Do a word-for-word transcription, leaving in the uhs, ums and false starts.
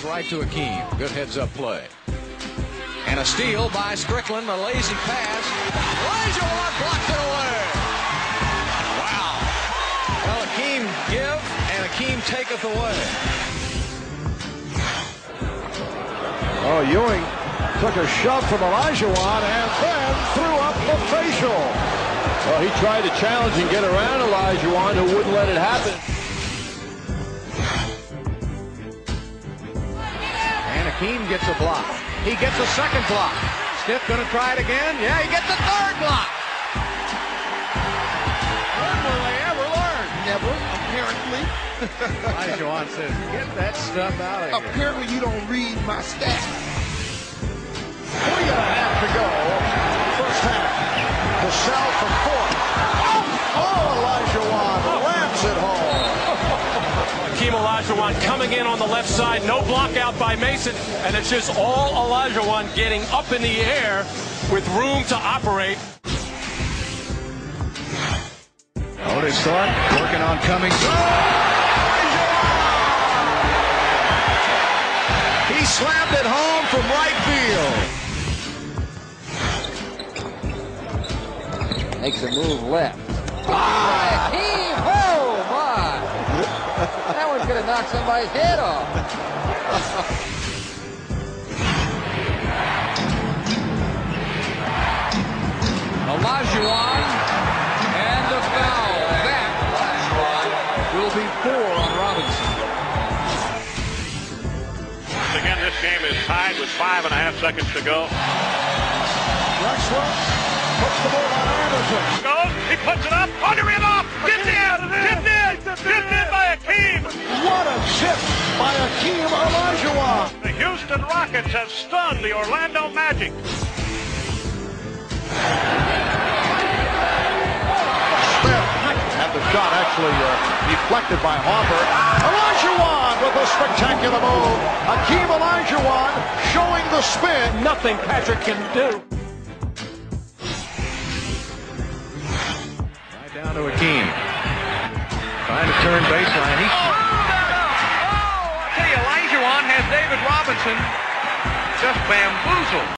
right to Hakeem. Good heads-up play. And a steal by Strickland. A lazy pass. Olajuwon blocks it away. Wow. Well, Hakeem give and Hakeem taketh away. Oh, Ewing took a shove from Olajuwon and then threw up the facial. Well, he tried to challenge and get around Olajuwon, who wouldn't let it happen. And Hakeem gets a block. He gets a second block. Stiff going to try it again. Yeah, he gets a third block. When will they ever learn? Never, apparently. Olajuwon says, get that stuff out of here. Apparently you don't read my stats. Three and a half to go. First half. Cassell from four. Oh, oh Olajuwon ramps it home. Hakeem Olajuwon coming in on the left side. No block out by Mason. And it's just all Olajuwon getting up in the air with room to operate. Otis thought, working on Cummings. He slammed it home from right field. Makes a move left. Ah, Hakeem! Oh, my! That one's going to knock somebody's head off. Olajuwon and the foul. That will be four on Robinson. Again, this game is tied with five and a half seconds to go. Drexler puts the ball on Anderson. Goes, he puts it up, under and off, tipped in, tipped in, tipped in by Hakeem. What a tip by Hakeem Olajuwon. The Houston Rockets have stunned the Orlando Magic. And the shot actually uh, deflected by Harper. Olajuwon with a spectacular move. Hakeem Olajuwon showing the spin. Nothing Patrick can do. Right down to Hakeem. Trying to turn baseline. He... Oh, I tell you, Olajuwon has David Robinson just bamboozled.